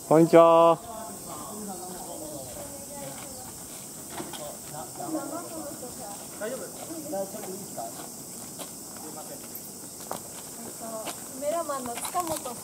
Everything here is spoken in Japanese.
こんにちは。 大丈夫ですか？すいません。 カメラマンの塚本